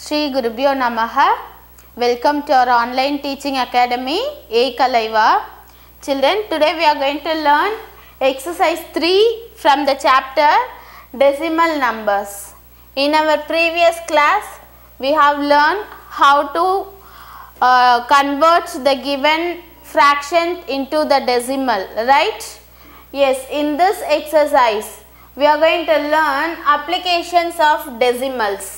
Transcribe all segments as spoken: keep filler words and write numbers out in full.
Shri Gurubhyo Namaha. Welcome to our online teaching academy Ekalaiva. Children, today we are going to learn exercise three from the chapter decimal numbers. In our previous class, we have learned how to uh, convert the given fraction into the decimal, right? Yes, in this exercise, we are going to learn applications of decimals.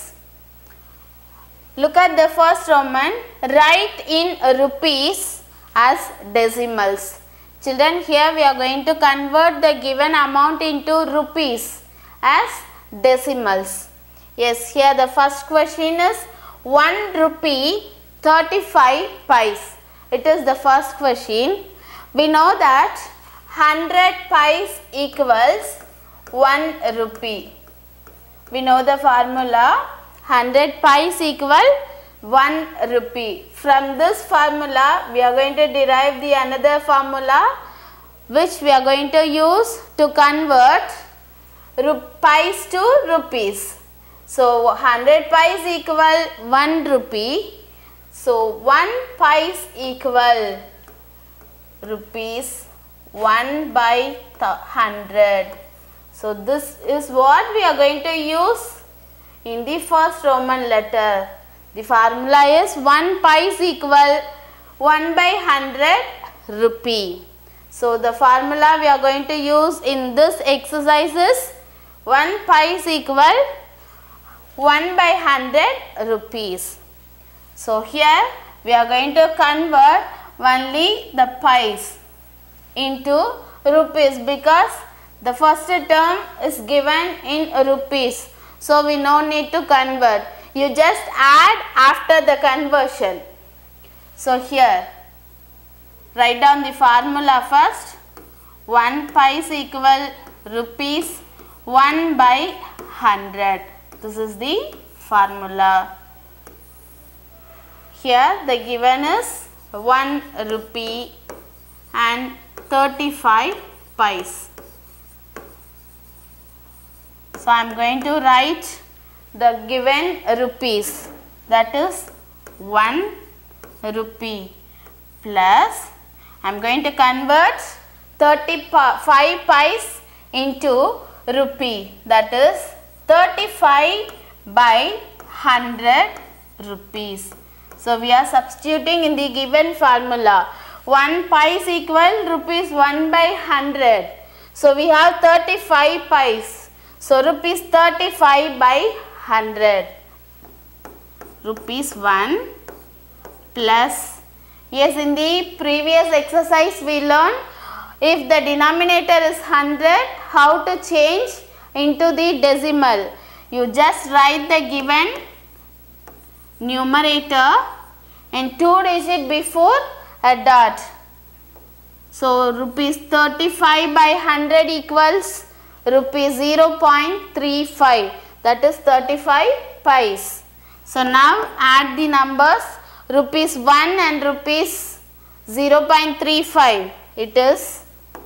Look at the first Roman, write in rupees as decimals. Children, here we are going to convert the given amount into rupees as decimals. Yes, here the first question is one rupee thirty-five pice. It is the first question. We know that one hundred pice equals one rupee. We know the formula. one hundred pice equal one rupee. From this formula, we are going to derive the another formula which we are going to use to convert pice to rupees. So, one hundred pice equal one rupee. So, one pice equal rupees one by one hundred. So, this is what we are going to use in the first Roman letter. The formula is one pice equal one by one hundred rupee. So, the formula we are going to use in this exercise is one pice equal one by one hundred rupees. So, here we are going to convert only the pice into rupees because the first term is given in rupees. So, we no need to convert. You just add after the conversion. So, here write down the formula first. one pice equal rupees one by one hundred. This is the formula. Here the given is one rupee and thirty-five pice. So, I am going to write the given rupees, that is one rupee plus I am going to convert thirty-five pice into rupee, that is thirty-five by one hundred rupees. So, we are substituting in the given formula one pice equal rupees one by one hundred. So, we have thirty-five pice. So, rupees thirty-five by one hundred, rupees one plus, yes, in the previous exercise we learned if the denominator is one hundred, how to change into the decimal. You just write the given numerator and two digit before a dot. So, rupees thirty-five by one hundred equals rupees zero point three five, that is thirty-five pice. So, now add the numbers rupees one and rupees zero point three five. It is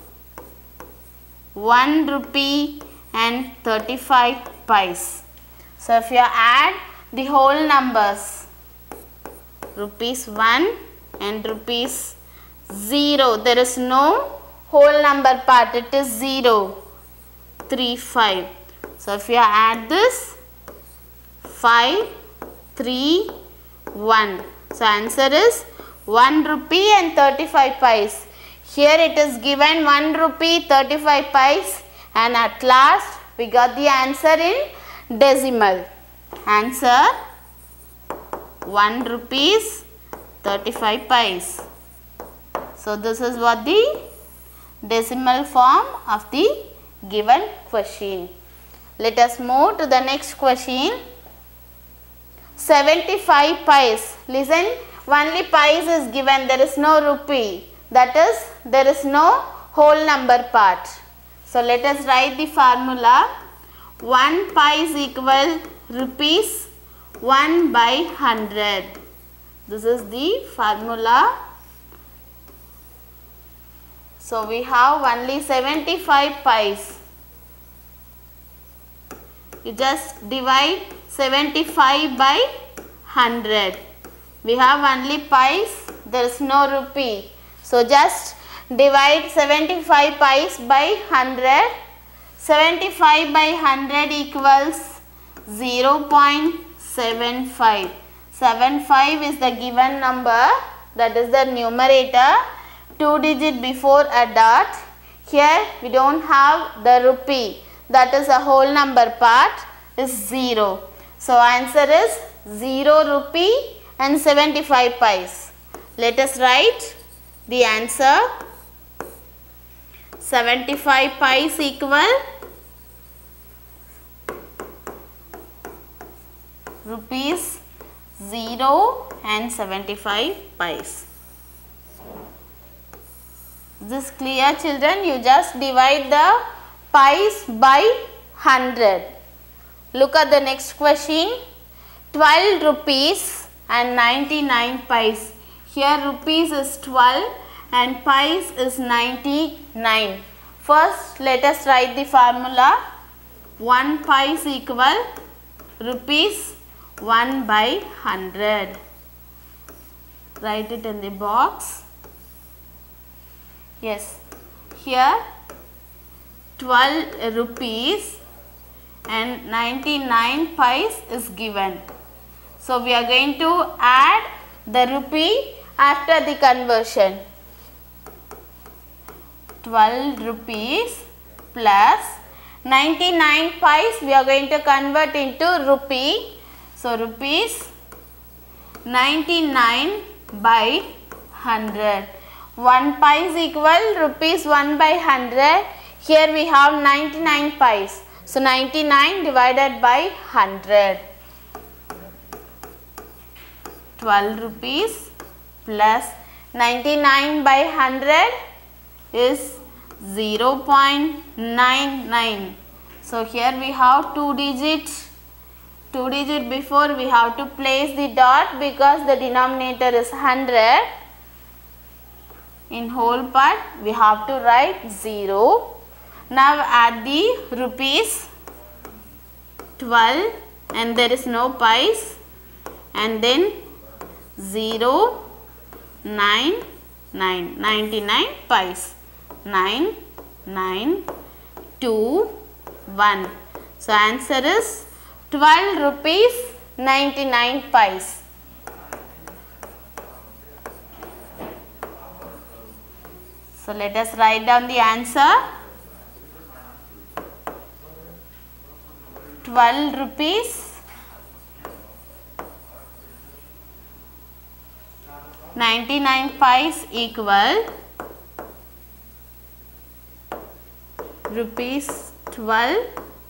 one rupee and thirty-five pice. So, if you add the whole numbers rupees one and rupees zero, there is no whole number part, it is zero. three five. So, if you add this five three one. So, answer is one rupee and thirty-five pice. Here it is given one rupee thirty-five pice and at last we got the answer in decimal. Answer one rupees thirty-five pice. So, this is what the decimal form of the given question. Let us move to the next question. seventy-five pice. Listen, only pice is given, there is no rupee, that is there is no whole number part. So, let us write the formula. one pice equal rupees one by one hundred. This is the formula. So, we have only seventy-five pice. You just divide seventy-five by one hundred. We have only pies, there is no rupee. So just divide seventy-five pies by one hundred. seventy-five by one hundred equals zero point seven five. seventy-five is the given number, that is the numerator. Two digit before a dot. Here we don't have the rupee, that is a whole number part is zero. So answer is zero rupee and seventy-five pies. Let us write the answer. seventy-five pies equal rupees zero and seventy-five pies. Is this clear, children? You just divide the pies by one hundred. Look at the next question. twelve rupees and ninety-nine pies. Here rupees is twelve and pies is ninety-nine. First let us write the formula. one pies equal rupees one by one hundred. Write it in the box. Yes, here twelve rupees and ninety-nine pies is given. So we are going to add the rupee after the conversion. twelve rupees plus ninety-nine pies we are going to convert into rupee. So rupees ninety-nine by one hundred. one pie is equal rupees one by one hundred. Here we have ninety-nine pies. So ninety-nine divided by one hundred. twelve rupees plus ninety-nine by one hundred is zero point nine nine. So here we have two digits. two digit before we have to place the dot because the denominator is one hundred. In whole part we have to write zero. Now add the rupees twelve and there is no pies and then zero, nine, nine, ninety-nine pies. nine, nine, two, one. So answer is twelve rupees ninety-nine pies. So let us write down the answer. twelve rupees ninety-nine pies equal rupees twelve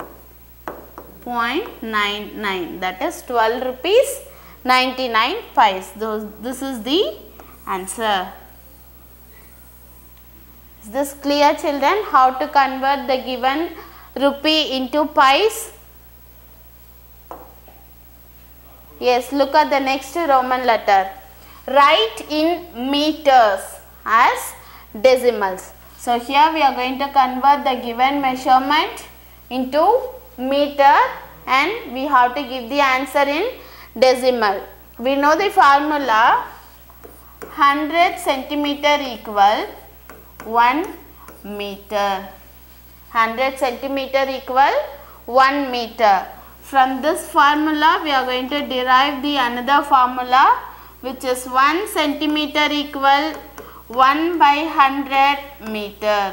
point nine nine, that is twelve rupees ninety-nine pies. Those, this is the answer. Is this clear, children, how to convert the given rupee into pies? Yes, look at the next Roman letter. Write in meters as decimals. So here we are going to convert the given measurement into meter and we have to give the answer in decimal. We know the formula. one hundred centimeter equal one meter. one hundred centimeter equal one meter. From this formula we are going to derive the another formula, which is one centimeter equal one by one hundred meter.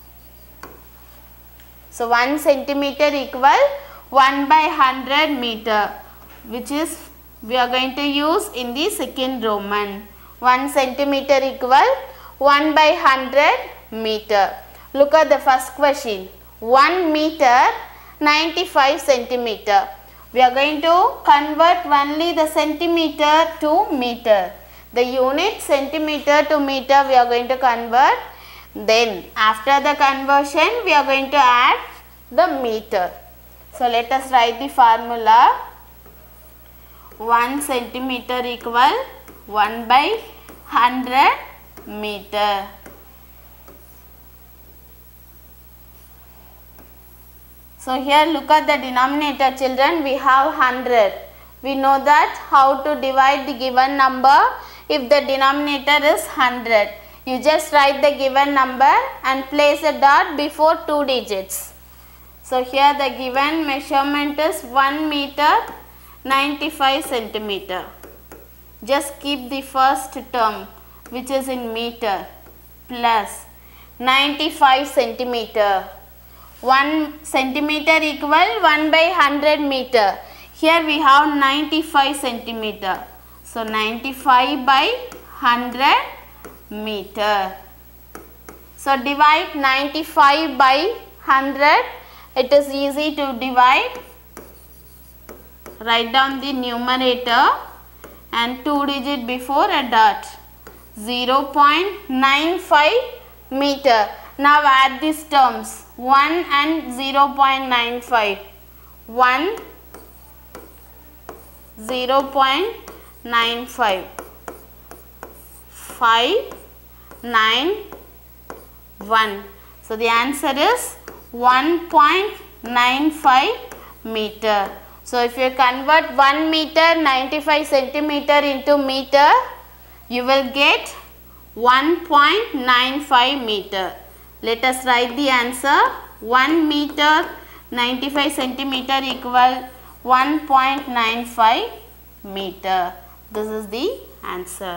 So one centimeter equal one by one hundred meter, which is we are going to use in the second Roman. one centimeter equal one by one hundred meter. Look at the first question. one meter ninety-five centimeter. We are going to convert only the centimeter to meter. The unit centimeter to meter we are going to convert. Then after the conversion we are going to add the meter. So let us write the formula. one centimeter equal one by one hundred meter. So here look at the denominator, children. We have one hundred. we know that how to divide the given number if the denominator is one hundred. You just write the given number and place a dot before two digits. So here the given measurement is one meter ninety-five centimeter. Just keep the first term which is in meter plus ninety-five centimeter. one centimeter equal one by one hundred meter. Here we have ninety-five centimeter. So ninety-five by one hundred meter. So divide ninety-five by one hundred. It is easy to divide. Write down the numerator and two digit before a dot. zero point nine five meter. Now add these terms. one and zero point nine five. one, zero point nine five. five, nine, one. So the answer is one point nine five meter. So if you convert one meter ninety-five centimeter into meter, you will get one point nine five meter. Let us write the answer. one meter ninety-five centimeter equal one point nine five meter. This is the answer.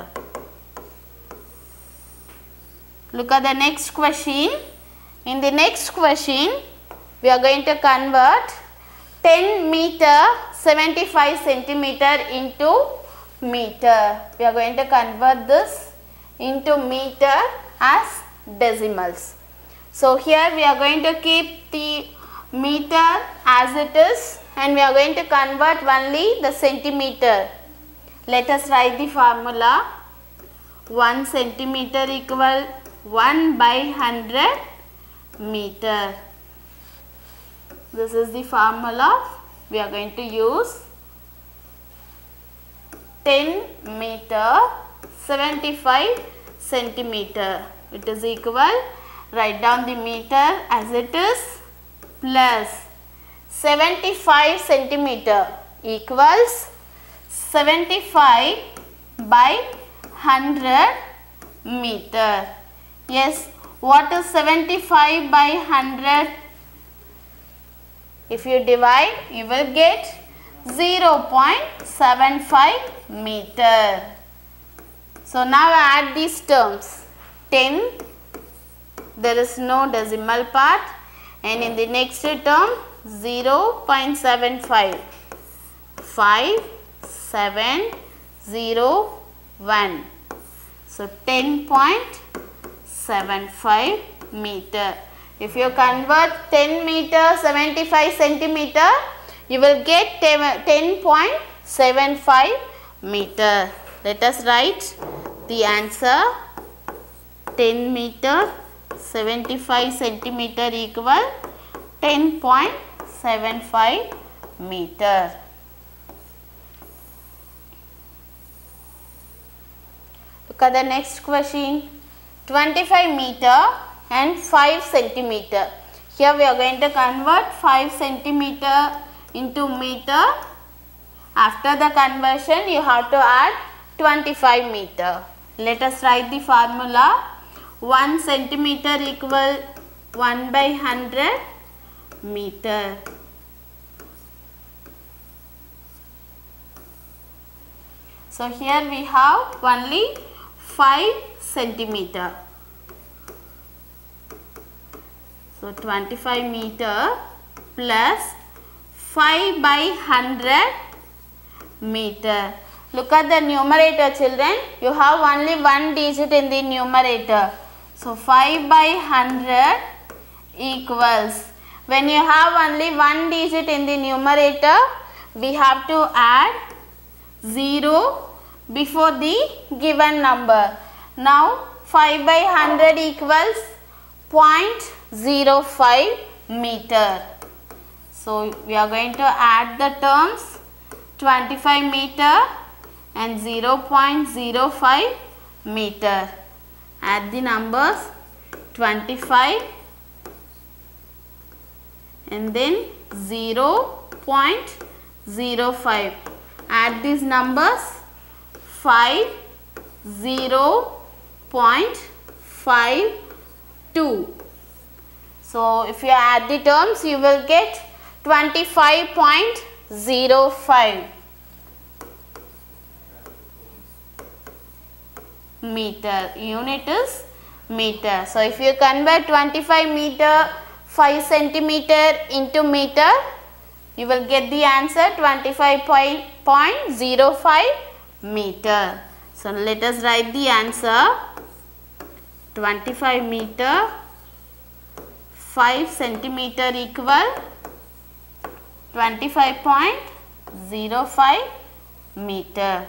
Look at the next question. In the next question, we are going to convert ten meter seventy-five centimeter into meter. We are going to convert this into meter as decimals. So here we are going to keep the meter as it is and we are going to convert only the centimeter. Let us write the formula. one centimeter equal one by one hundred meter. This is the formula we are going to use. ten meter seventy-five centimeter. It is equal, write down the meter as it is, plus seventy-five centimeter equals seventy-five by one hundred meter. Yes, what is seventy-five by one hundred? If you divide, you will get zero point seven five meter. So now add these terms. ten, there is no decimal part, and in the next term zero point seven five. five, seven, zero, one. So ten point seven five meter. If you convert ten meter seventy-five centimeter, you will get ten point seven five meter. Let us write the answer. ten meter seventy-five centimeter equal ten point seven five meter. Look at the next question. twenty-five meter and five centimeter. Here we are going to convert five centimeter into meter. After the conversion, you have to add twenty-five meter. Let us write the formula. one centimeter equal one by one hundred meter. So here we have only five centimeter. So twenty-five meter plus five by one hundred meter. Look at the numerator, children. You have only one digit in the numerator. So five by one hundred equals, when you have only one digit in the numerator, we have to add zero before the given number. Now five by one hundred equals zero point zero five meter. So we are going to add the terms twenty-five meter and zero point zero five meter. Add the numbers twenty-five and then zero point zero five. Add these numbers. five, zero point five two. So if you add the terms, you will get twenty-five point zero five meter. Unit is meter. So if you convert twenty-five meter five centimeter into meter, you will get the answer twenty-five point zero five meter. So let us write the answer. twenty-five meter five centimeter equal twenty-five point zero five meter.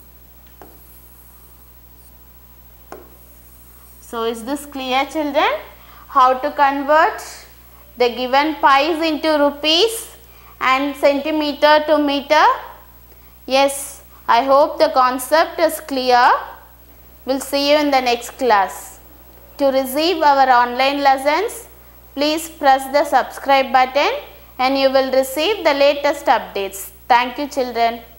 So is this clear, children? How to convert the given pies into rupees and centimeter to meter? Yes, I hope the concept is clear. We'll see you in the next class. To receive our online lessons, please press the subscribe button and you will receive the latest updates. Thank you, children.